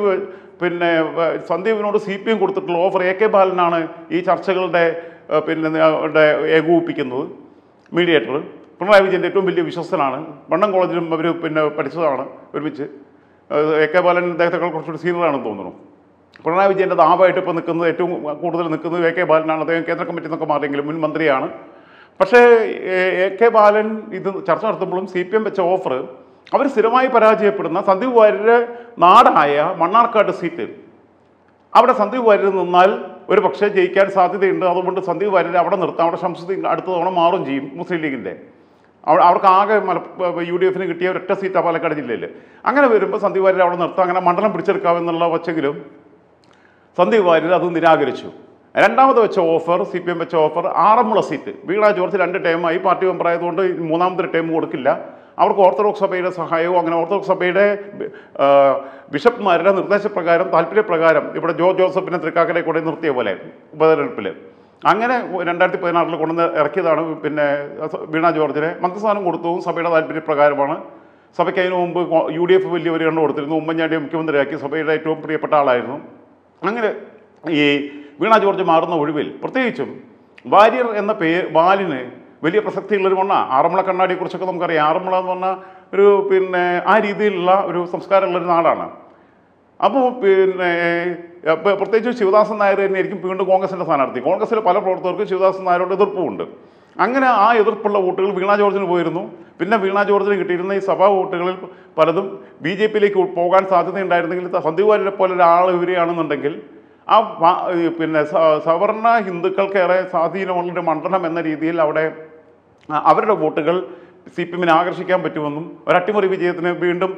സന്ദീപിനോട് CPM കൊടുത്തിട്ടുള്ള ഓഫർ AK ബാലനാണ് ഈ ചർച്ചകളുടെ ഏകോപിപ്പിക്കുന്നത്, മീഡിയേറ്റർ. പിണറായി വിജയൻ്റെ ഏറ്റവും വലിയ വിശ്വസ്തനാണ്. വണ്ണം കോളേജിലും അവർ പഠിച്ചതാണ് ഒരുമിച്ച്. AK ബാലൻ അദ്ദേഹത്തെക്കാൾ കുറച്ചുകൂടി സീനിയറാണെന്ന് തോന്നുന്നു. പിണറായി വിജയൻ്റെ ദാവായിട്ട് ഇപ്പോൾ നിൽക്കുന്നത്, ഏറ്റവും കൂടുതൽ നിൽക്കുന്നത് AK ബാലനാണ്. അദ്ദേഹം കേന്ദ്ര കമ്മിറ്റി എന്നൊക്കെ മാറിയെങ്കിലും മുൻ മന്ത്രിയാണ്. പക്ഷേ AK ബാലൻ ഇത് ചർച്ച നടത്തുമ്പോഴും CPM വെച്ച ഓഫർ അവർ സ്ഥിരമായി പരാജയപ്പെടുന്ന സന്ദീപ് വാര്യരുടെ നാടായ മണ്ണാർക്കാട് സീറ്റ്, അവിടെ സന്ദീപ് വാര്യർ നിന്നാൽ ഒരു പക്ഷേ ജയിക്കാൻ സാധ്യതയുണ്ട്. അതുകൊണ്ട് സന്ദീപ് വാര്യരെ അവിടെ നിർത്താം. അവിടെ ശംസുദ്ദീൻ അടുത്ത തവണ മാറും ചെയ്യും മുസ്ലിം ലീഗിൻ്റെ. അവർക്ക് ആകെ UDF-ന് കിട്ടിയ ഒരൊറ്റ സീറ്റാണ് പാലക്കാട് ജില്ലയിൽ. അങ്ങനെ വരുമ്പോൾ സന്ദീപ് വാര്യരെ അവിടെ നിർത്താം, അങ്ങനെ മണ്ഡലം പിടിച്ചെടുക്കാമെന്നുള്ള വച്ചെങ്കിലും സന്ദീപ് വാര്യർ അത് നിരാകരിച്ചു. രണ്ടാമത് വെച്ച ഓഫർ, CPM വെച്ച ഓഫർ, ആറന്മുള സീറ്റ്. വീണ ജോർജ് 2 ടൈമായി പാർട്ടി മെമ്പറായതുകൊണ്ട് 3ാമത്തെ ടൈം കൊടുക്കില്ല. അവർക്ക് ഓർത്തഡോക്സ് സഭയുടെ സഹായവും അങ്ങനെ ഓർത്തഡോക്സ് സഭയുടെ ബിഷപ്പ്മാരുടെ നിർദ്ദേശപ്രകാരം താല്പര്യപ്രകാരം ഇവിടെ ജോസഫിനെ തൃക്കാക്കരെ കൂടെ നിർത്തിയ പോലെ ഉപതെരഞ്ഞെടുപ്പിൽ അങ്ങനെ 2016 കൊണ്ടുവന്ന് ഇറക്കിയതാണ്. പിന്നെ വീണ ജോർജിനെ മന്ത്രിസ്ഥാനം കൊടുത്തു, സഭയുടെ താല്പര്യപ്രകാരമാണ്. സഭയ്ക്ക് അതിനു മുമ്പ് UDF വലിയ ഒരു കണ്ണ് കൊടുത്തിരുന്നു, ഉമ്മൻചാണ്ടിയെ മുഖ്യമന്ത്രിയാക്കി, സഭയുടെ ഏറ്റവും പ്രിയപ്പെട്ട ആളായിരുന്നു. അങ്ങനെ ഈ വീണ ജോർജ് മാറുന്ന ഒഴിവിൽ പ്രത്യേകിച്ചും വാര്യർ എന്ന വാലിന് വലിയ പ്രസക്തിയുള്ളൊരു മണ്ണ. ആറന്മുള കണ്ണാടിയെക്കുറിച്ചൊക്കെ നമുക്കറിയാം. ആറന്മുള എന്ന് പറഞ്ഞാൽ ഒരു പിന്നെ ആ രീതിയിലുള്ള ഒരു സംസ്കാരമുള്ളൊരു നാടാണ്. അപ്പോൾ പിന്നെ പ്രത്യേകിച്ച് ശിവദാസൻ നായർ തന്നെയായിരിക്കും വീണ്ടും കോൺഗ്രസിൻ്റെ സ്ഥാനാർത്ഥി. കോൺഗ്രസിലെ പല പ്രവർത്തകർക്കും ശിവദാസൻ നായരോട് എതിർപ്പുമുണ്ട്. അങ്ങനെ ആ എതിർപ്പുള്ള വോട്ടുകൾ വീണ ജോർജിന് പോയിരുന്നു. പിന്നെ വീണ ജോർജിന് കിട്ടിയിരുന്ന ഈ സഭാ വോട്ടുകളിൽ പലതും BJPയിലേക്ക് പോകാൻ സാധ്യതയുണ്ടായിരുന്നെങ്കിൽ സന്ദീപ് വാര്യരെ പോലെ ഒരാൾ ഇവരെയാണെന്നുണ്ടെങ്കിൽ ആ പിന്നെ സവർണ ഹിന്ദുക്കൾക്കേറെ സ്വാധീനമുള്ളൊരു മണ്ഡലം എന്ന രീതിയിൽ അവിടെ അവരുടെ വോട്ടുകൾ CPM ആകർഷിക്കാൻ പറ്റുമെന്നും ഒരു അട്ടിമറി വിജയത്തിന്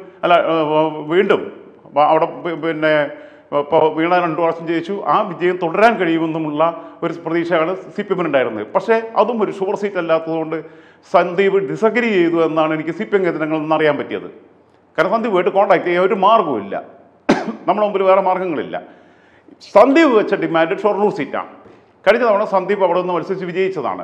വീണ്ടും അവിടെ പിന്നെ ഇപ്പോൾ വീണ 2 പ്രാവശ്യം ജയിച്ചു, ആ വിജയം തുടരാൻ കഴിയുമെന്നുമുള്ള ഒരു പ്രതീക്ഷയാണ് CPM ഉണ്ടായിരുന്നത്. പക്ഷേ അതും ഒരു ഷുവർ സീറ്റ് അല്ലാത്തതുകൊണ്ട് സന്ദീപ് ഡിസഗ്രി ചെയ്തു എന്നാണ് എനിക്ക് CPM കേന്ദ്രങ്ങളിൽ നിന്ന് അറിയാൻ പറ്റിയത്. കാരണം സന്ദീപുമായിട്ട് കോൺടാക്ട് ചെയ്യാൻ ഒരു മാർഗവുമില്ല, നമ്മുടെ മുമ്പിൽ വേറെ മാർഗങ്ങളില്ല. സന്ദീപ് വെച്ച ഡിമാൻഡ് ഷൊർണൂർ സീറ്റാണ്. കഴിഞ്ഞ തവണ സന്ദീപ് അവിടെ നിന്ന് മത്സരിച്ച് വിജയിച്ചതാണ്.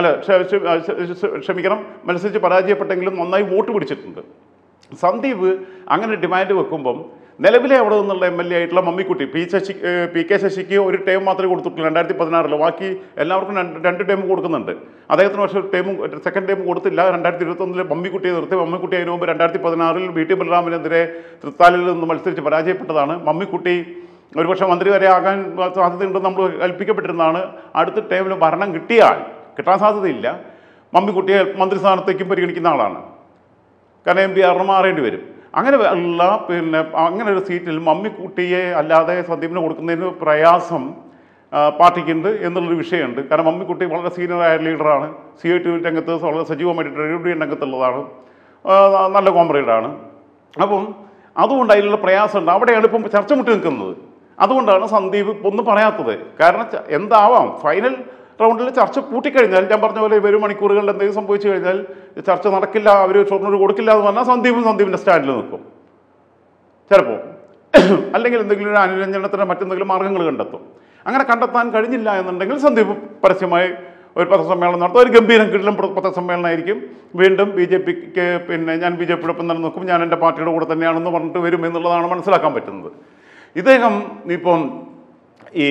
ക്ഷമിക്കണം, മത്സരിച്ച് പരാജയപ്പെട്ടെങ്കിലും നന്നായി വോട്ട് പിടിച്ചിട്ടുണ്ട്. സന്ദീപ് അങ്ങനെ ഡിമാൻഡ് വെക്കുമ്പം നിലവിലെ അവിടെ നിന്നുള്ള MLA ആയിട്ടുള്ള മമ്മിക്കുട്ടി PK ശശിക്ക് ഒരു ടൈം മാത്രമേ കൊടുത്തിട്ടുള്ളൂ 2016. ബാക്കി എല്ലാവർക്കും 2 ടൈം കൊടുക്കുന്നുണ്ട്. അദ്ദേഹത്തിന് പക്ഷേ സെക്കൻഡ് ടൈം കൊടുത്തില്ല. 2021 മമ്മിക്കുട്ടിയെ നിർത്തി. മമ്മിക്കുട്ടി അതിന് മുമ്പ് 2016 VT ബലറാമിനെതിരെ തൃത്താലിൽ നിന്ന് മത്സരിച്ച് പരാജയപ്പെട്ടതാണ്. മമ്മിക്കുട്ടി ഒരുപക്ഷെ മന്ത്രി വരെ ആകാൻ സാധ്യതയുണ്ടെന്ന് നമ്മൾ കൽപ്പിക്കപ്പെട്ടിരുന്നതാണ്. അടുത്ത ടൈമിൽ ഭരണം കിട്ടാൻ സാധ്യതയില്ല. മമ്മിക്കുട്ടിയെ മന്ത്രിസ്ഥാനത്തേക്കും പരിഗണിക്കുന്ന ആളാണ്. കാരണം MP മാറേണ്ടി വരും. അങ്ങനെ ഉള്ള പിന്നെ അങ്ങനെ ഒരു സീറ്റിൽ മമ്മിക്കുട്ടിയെ അല്ലാതെ സന്ദീപിന് കൊടുക്കുന്നതിന് പ്രയാസം പാർട്ടിക്കുണ്ട് എന്നുള്ളൊരു വിഷയമുണ്ട്. കാരണം മമ്മിക്കുട്ടി വളരെ സീനിയറായ ലീഡറാണ്. CIT രംഗത്ത് വളരെ സജീവമായിട്ട് ട്രേഡ് രംഗത്തുള്ളതാണ്. നല്ല കോമ്രേഡാണ്. അപ്പം അതുകൊണ്ട് അതിലുള്ള പ്രയാസമുണ്ട്. അവിടെയാണ് ഇപ്പം ചർച്ച മുട്ടി നിൽക്കുന്നത്. അതുകൊണ്ടാണ് സന്ദീപ് ഒന്നും പറയാത്തത്. കാരണം എന്താവാം, ഫൈനൽ റൗണ്ടിൽ ചർച്ച പൂട്ടിക്കഴിഞ്ഞാൽ ഞാൻ പറഞ്ഞ പോലെ വരും മണിക്കൂറുകളിൽ എന്തെങ്കിലും സംഭവിച്ചു കഴിഞ്ഞാൽ ചർച്ച നടക്കില്ല, അവർ ഷൊർണൂർ കൊടുക്കില്ല എന്ന് പറഞ്ഞാൽ സന്ദീപിൻ്റെ സ്റ്റാൻഡിൽ നിൽക്കും ചിലപ്പോൾ. അല്ലെങ്കിൽ എന്തെങ്കിലും ഒരു അനുരഞ്ജനത്തിന് മറ്റെന്തെങ്കിലും മാർഗ്ഗങ്ങൾ കണ്ടെത്തും. അങ്ങനെ കണ്ടെത്താൻ കഴിഞ്ഞില്ല എന്നുണ്ടെങ്കിൽ സന്ദീപ് പരസ്യമായി ഒരു പത്രസമ്മേളനം നടത്തും. ഒരു ഗംഭീരം കിടലും പത്രസമ്മേളനമായിരിക്കും. വീണ്ടും BJPക്ക് പിന്നെ ഞാൻ BJPയോടൊപ്പം തന്നെ നിൽക്കും, ഞാൻ എൻ്റെ പാർട്ടിയുടെ കൂടെ തന്നെയാണെന്ന് പറഞ്ഞിട്ട് വരും എന്നുള്ളതാണ് മനസ്സിലാക്കാൻ പറ്റുന്നത്. ഇദ്ദേഹം ഇപ്പം ഈ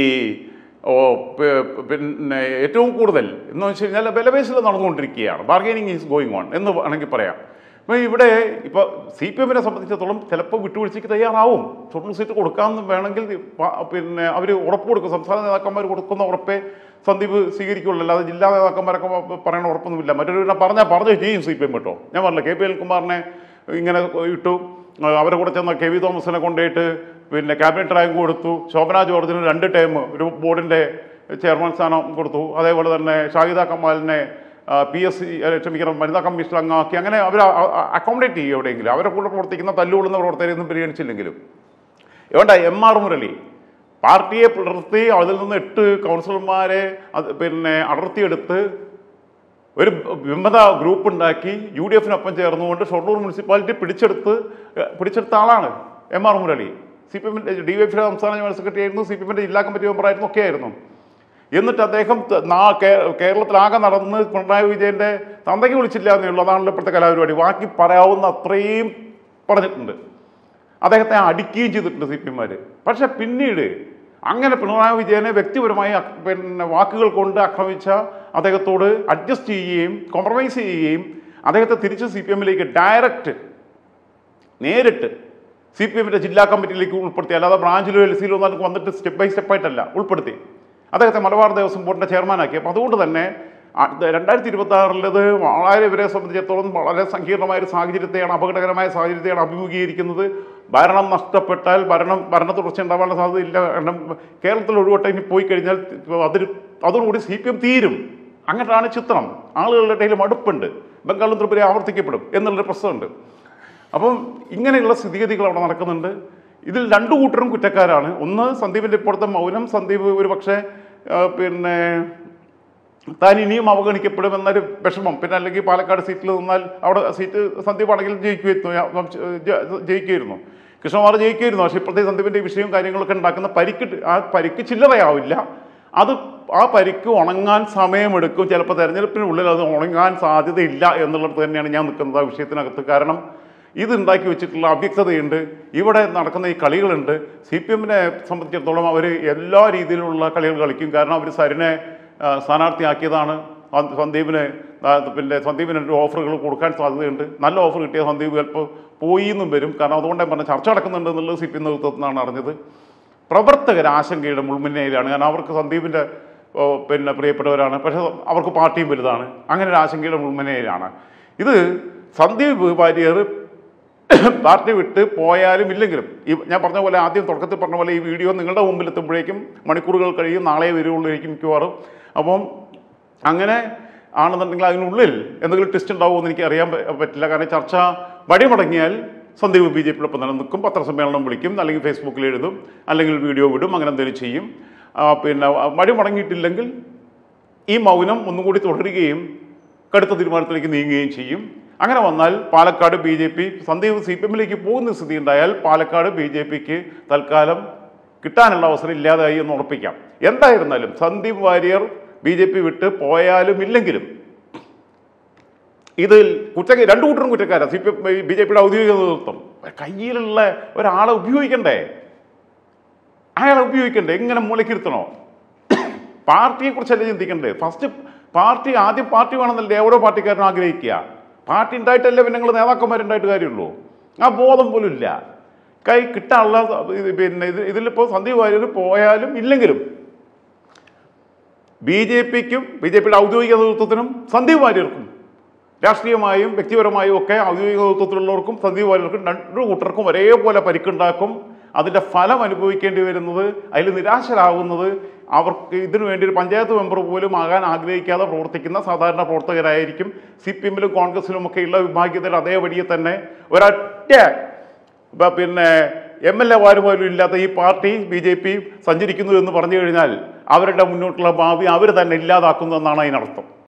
പിന്നെ ഏറ്റവും കൂടുതൽ എന്ന് വെച്ച് കഴിഞ്ഞാൽ വിലപേശൽ നടന്നുകൊണ്ടിരിക്കുകയാണ്. ബാർഗൈനിങ് ഈസ് ഗോയിങ് ഓൺ എന്ന് വേണമെങ്കിൽ പറയാം. അപ്പോൾ ഇവിടെ ഇപ്പോൾ CPMനെ സംബന്ധിച്ചിടത്തോളം ചിലപ്പോൾ വിട്ടുവീഴ്ചയ്ക്ക് തയ്യാറാവും. ഷൊർണൂർ സീറ്റ് കൊടുക്കാമെന്ന് വേണമെങ്കിൽ പിന്നെ അവർ ഉറപ്പ് കൊടുക്കും. സംസ്ഥാന നേതാക്കന്മാർ കൊടുക്കുന്ന ഉറപ്പേ സന്ദീപ് സ്വീകരിക്കുള്ളൂ. അല്ലാതെ ജില്ലാ നേതാക്കന്മാരൊക്കെ പറയുന്ന ഉറപ്പൊന്നുമില്ല. മറ്റൊരു പറഞ്ഞു ചെയ്യും CPM കേട്ടോ. ഞാൻ പറഞ്ഞില്ല, KP അനിൽകുമാറിനെ ഇങ്ങനെ ഇട്ടു, അവരെ കൂടെ ചെന്ന KV തോമസിനെ കൊണ്ടുപോയിട്ട് പിന്നെ ക്യാബിനറ്റ് റാങ്ക് കൊടുത്തു. ശോഭന ജോർജിന് 2 ടൈം ഒരു ബോർഡിൻ്റെ ചെയർമാൻ സ്ഥാനം കൊടുത്തു. അതേപോലെ തന്നെ ഷാഹിദ കമാലിനെ വനിതാ കമ്മീഷൻ അംഗമാക്കി. അങ്ങനെ അവർ അക്കോമഡേറ്റ് ചെയ്യും എവിടെയെങ്കിലും. അവരെ കൂടെ പ്രവർത്തിക്കുന്ന തല്ലുകൊള്ളുന്ന പ്രവർത്തകരെയൊന്നും പരിഗണിച്ചില്ലെങ്കിലും. വേണ്ട, MR മുരളി പാർട്ടിയെ പിളർത്തി അതിൽ നിന്ന് 8 കൗൺസിലർമാരെ പിന്നെ അടർത്തിയെടുത്ത് ഒരു വിമത ഗ്രൂപ്പ് ഉണ്ടാക്കി UDFനൊപ്പം ചേർന്നുകൊണ്ട് ഷൊർണൂർ മുനിസിപ്പാലിറ്റി പിടിച്ചെടുത്ത ആളാണ് MR മുരളി. CPM DYFയുടെ സംസ്ഥാന ജനറൽ സെക്രട്ടറി ആയിരുന്നു, CPMൻ്റെ ജില്ലാ കമ്മിറ്റി മെമ്പറായിരുന്നു, ഒക്കെ ആയിരുന്നു. എന്നിട്ട് അദ്ദേഹം കേരളത്തിലാകെ നടന്ന് പിണറായി വിജയൻ്റെ തന്തയ്ക്ക് വിളിച്ചില്ല എന്നുള്ളതാണല്ലോ ഇപ്പോഴത്തെ കലാപരിപാടി. ബാക്കി പറയാവുന്ന അത്രയും പറഞ്ഞിട്ടുണ്ട്. അദ്ദേഹത്തെ അടിക്കുകയും ചെയ്തിട്ടുണ്ട് CPMമാർ. പക്ഷെ പിന്നീട് അങ്ങനെ പിണറായി വിജയനെ വ്യക്തിപരമായി പിന്നെ വാക്കുകൾ കൊണ്ട് ആക്രമിച്ച അദ്ദേഹത്തോട് അഡ്ജസ്റ്റ് ചെയ്യുകയും കോംപ്രമൈസ് ചെയ്യുകയും അദ്ദേഹത്തെ തിരിച്ച് CPMലേക്ക് നേരിട്ട് CPMൻ്റെ ജില്ലാ കമ്മിറ്റിയിലേക്ക് ഉൾപ്പെടുത്തി. അല്ലാതെ ബ്രാഞ്ചിലോ LCയിലോ ഒന്നും വന്നിട്ട് സ്റ്റെപ്പ് ബൈ സ്റ്റെപ്പായിട്ടല്ല ഉൾപ്പെടുത്തി. അദ്ദേഹത്തെ മലബാർ ദേവസ്വം ബോർഡിൻ്റെ ചെയർമാനാക്കി. അപ്പോൾ അതുകൊണ്ട് തന്നെ 2026 വളരെ ഇവരെ സംബന്ധിച്ചിടത്തോളം വളരെ സങ്കീർണമായൊരു സാഹചര്യത്തെയാണ്, അപകടകരമായ സാഹചര്യത്തെയാണ് അഭിമുഖീകരിക്കുന്നത്. ഭരണം നഷ്ടപ്പെട്ടാൽ ഭരണ തുടർച്ച ഉണ്ടാവാനുള്ള സാധ്യതയില്ല. കാരണം കേരളത്തിൽ ഒരു വട്ടം ഇനി പോയി കഴിഞ്ഞാൽ അതോടുകൂടി CPM തീരും. അങ്ങനെയാണ് ചിത്രം. ആളുകളുടെ ഇടയിൽ മടുപ്പുണ്ട്. ബംഗാളും ത്രിപുരയും ആവർത്തിക്കപ്പെടും എന്നുള്ളൊരു പ്രശ്നമുണ്ട്. അപ്പം ഇങ്ങനെയുള്ള സ്ഥിതിഗതികൾ അവിടെ നടക്കുന്നുണ്ട്. ഇതിൽ 2 കൂട്ടരും കുറ്റക്കാരാണ്. ഒന്ന്, സന്ദീപിൻ്റെ ഇപ്പോഴത്തെ മൗനം. സന്ദീപ് ഒരു പക്ഷേ പിന്നെ താൻ ഇനിയും അവഗണിക്കപ്പെടുമെന്നൊരു വിഷമം. പിന്നെ അല്ലെങ്കിൽ പാലക്കാട് സീറ്റിൽ നിന്നാൽ അവിടെ സീറ്റ് സന്ദീപാണെങ്കിൽ ജയിക്കുമായിരുന്നു, കൃഷ്ണകുമാർ ജയിക്കുമായിരുന്നു. പക്ഷേ ഇപ്പോഴത്തെ സന്ദീപിൻ്റെ വിഷയവും കാര്യങ്ങളൊക്കെ ഉണ്ടാക്കുന്ന പരിക്ക് ചില്ലറയാവില്ല. ആ പരിക്ക് ഉണങ്ങാൻ സമയമെടുക്കും. ചിലപ്പോൾ തെരഞ്ഞെടുപ്പിനുള്ളിൽ അത് ഉണങ്ങാൻ സാധ്യതയില്ല എന്നുള്ളത് തന്നെയാണ് ഞാൻ നിൽക്കുന്നത് ആ വിഷയത്തിനകത്ത്. കാരണം ഇതുണ്ടാക്കി വെച്ചിട്ടുള്ള അവ്യക്തതയുണ്ട്, ഇവിടെ നടക്കുന്ന ഈ കളികളുണ്ട്. CPM സംബന്ധിച്ചിടത്തോളം അവർ എല്ലാ രീതിയിലുള്ള കളികൾ കളിക്കും. കാരണം അവർ സരിനെ സ്ഥാനാർത്ഥിയാക്കിയതാണ്. സന്ദീപിന് ഓഫറുകൾ കൊടുക്കാൻ സാധ്യതയുണ്ട്. നല്ല ഓഫർ കിട്ടിയ സന്ദീപ് ചിലപ്പോൾ പോയി എന്നും വരും. കാരണം അതുകൊണ്ടേ പറഞ്ഞ ചർച്ച നടക്കുന്നുണ്ട് എന്നുള്ളത് CPM നേതൃത്വത്തിൽ നിന്നാണ് അറിഞ്ഞത്. പ്രവർത്തകർ ആശങ്കയുടെ മുൾമുന്നയിലാണ്. കാരണം അവർക്ക് സന്ദീപിൻ്റെ പ്രിയപ്പെട്ടവരാണ്, പക്ഷേ അവർക്ക് പാർട്ടിയും വലുതാണ്. അങ്ങനെ ഒരു ആശങ്കയുടെ മുൾമുനയിലാണ്. ഇത് സന്ദീപ് വാര്യർ പാർട്ടി വിട്ട് പോയാലും ഇല്ലെങ്കിലും ഞാൻ പറഞ്ഞ പോലെ, ആദ്യം തുടക്കത്തിൽ പറഞ്ഞ പോലെ, ഈ വീഡിയോ നിങ്ങളുടെ മുമ്പിൽ എത്തുമ്പോഴേക്കും മണിക്കൂറുകൾ കഴിയും, നാളെ വരുള്ളൂരിക്കും മിക്കവാറും. അപ്പം അങ്ങനെ ആണെന്നുണ്ടെങ്കിൽ അതിനുള്ളിൽ എന്തെങ്കിലും ടെസ്റ്റ് ഉണ്ടാവുമെന്ന് എനിക്ക് അറിയാൻ പറ്റില്ല. കാരണം ചർച്ച വഴിമുടങ്ങിയാൽ സന്ദീപ് BJPയോടൊപ്പം തന്നെ നിൽക്കും, പത്രസമ്മേളനം വിളിക്കും, അല്ലെങ്കിൽ ഫേസ്ബുക്കിൽ എഴുതും, അല്ലെങ്കിൽ വീഡിയോ വിടും, അങ്ങനെ എന്തെങ്കിലും ചെയ്യും. വഴി മുടങ്ങിയിട്ടില്ലെങ്കിൽ ഈ മൗനം ഒന്നുകൂടി തുടരുകയും കടുത്ത തീരുമാനത്തിലേക്ക് നീങ്ങുകയും ചെയ്യും. അങ്ങനെ വന്നാൽ പാലക്കാട് BJP സന്ദീപ് CPMലേക്ക് പോകുന്ന സ്ഥിതി ഉണ്ടായാൽ പാലക്കാട് BJPക്ക് തൽക്കാലം കിട്ടാനുള്ള അവസരം ഇല്ലാതായി എന്ന് ഉറപ്പിക്കാം. എന്തായിരുന്നാലും സന്ദീപ് വാര്യർ BJP വിട്ട് പോയാലും ഇല്ലെങ്കിലും ഇതിൽ രണ്ടു കൂട്ടരും കുറ്റക്കാരാണ്. BJPയുടെ ഔദ്യോഗിക നേതൃത്വം കയ്യിലുള്ള ഒരാളെ ഉപയോഗിക്കണ്ടേ, അയാളെ ഉപയോഗിക്കണ്ടേ? എങ്ങനെ മൂലക്കിരുത്തണോ? പാർട്ടിയെക്കുറിച്ചല്ലേ ചിന്തിക്കണ്ടേ? ആദ്യം പാർട്ടി വേണമെന്നല്ലേ ഓരോ പാർട്ടിക്കാരനും ആഗ്രഹിക്കുക. പാർട്ടി ഉണ്ടായിട്ടല്ലേ പിന്നെ നിങ്ങൾ നേതാക്കന്മാരുണ്ടായിട്ട് കാര്യമുള്ളൂ. ആ ബോധം പോലും ഇല്ല. കൈ കിട്ടാനുള്ള ഇതിലിപ്പോൾ സന്ദീപ് വാര്യർ പോയാലും ഇല്ലെങ്കിലും BJPയുടെ ഔദ്യോഗിക നേതൃത്വത്തിനും സന്ദീപ് വാര്യർക്കും രാഷ്ട്രീയമായും വ്യക്തിപരമായും ഒക്കെ ഔദ്യോഗിക നേതൃത്വത്തിലുള്ളവർക്കും സന്ദീപ് വാര്യർക്കും രണ്ടു കൂട്ടർക്കും ഒരേപോലെ പരിക്കുണ്ടാക്കും. അതിൻ്റെ ഫലം അനുഭവിക്കേണ്ടി വരുന്നത്, അതിൽ നിരാശരാകുന്നത് അവർക്ക് ഇതിനു വേണ്ടി ഒരു പഞ്ചായത്ത് മെമ്പർ പോലും ആകാൻ ആഗ്രഹിക്കാതെ പ്രവർത്തിക്കുന്ന സാധാരണ പ്രവർത്തകരായിരിക്കും. CPMലും കോൺഗ്രസിലും ഒക്കെയുള്ള വിഭാഗീയതയിൽ അതേ വഴിയെ തന്നെ ഒരൊറ്റ MLA പോലും ഇല്ലാത്ത ഈ പാർട്ടി BJP സഞ്ചരിക്കുന്നു എന്ന് പറഞ്ഞു കഴിഞ്ഞാൽ അവരുടെ മുന്നോട്ടുള്ള ഭാവി അവർ തന്നെ ഇല്ലാതാക്കുന്നു എന്നാണ് അതിനർത്ഥം.